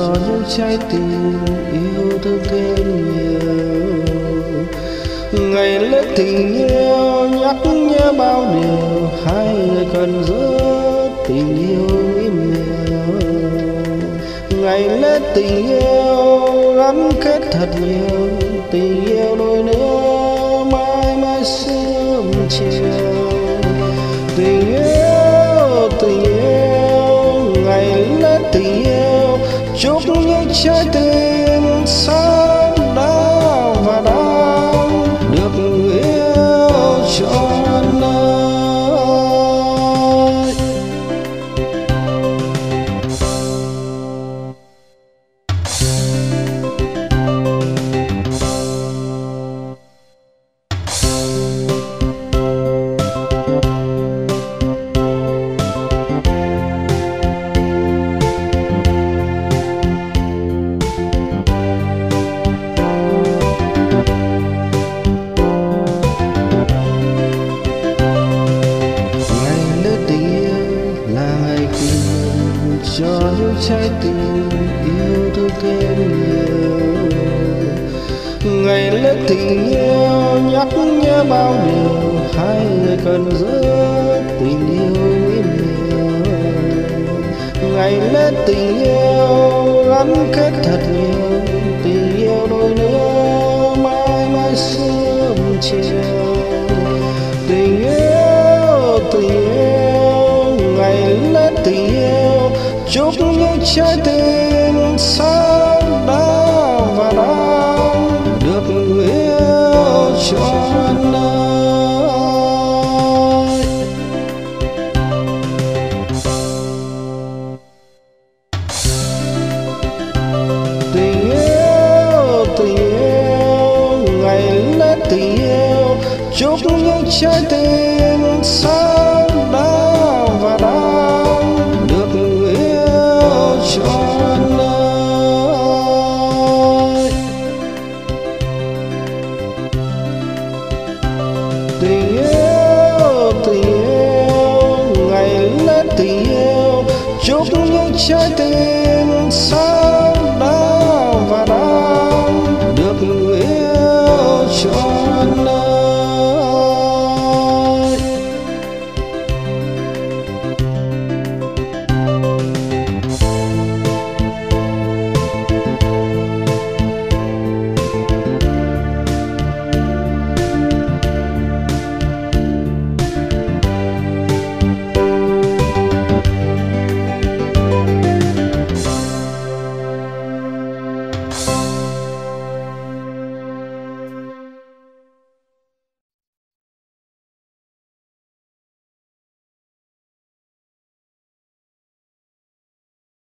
những trái tim yêu thương thêm nhiều. Ngày lễ tình yêu nhắc nhớ bao điều, hai người cần giữ tình yêu im lìm. Ngày lễ tình yêu gắn kết thật nhiều, tình yêu đôi lứa mãi mãi sớm chiều. Tình yêu ngày lễ tình yêu, chúc những trái tim sáng đau và đang được yêu trọn đời. Cho những trái tim yêu thương thêm nhiều. Ngày lễ tình yêu nhắc nhớ bao điều, hai người cần giữ tình yêu im lìm. Ngày lễ tình yêu gắn kết thật nhiều, tình yêu đôi lứa mãi mãi sớm chiều. Tình yêu ngày lễ tình yêu, chúc những trái tim sáng đau và đang được yêu trọn đời. Tình yêu ngày lễ tình yêu, chúc những trái tim sáng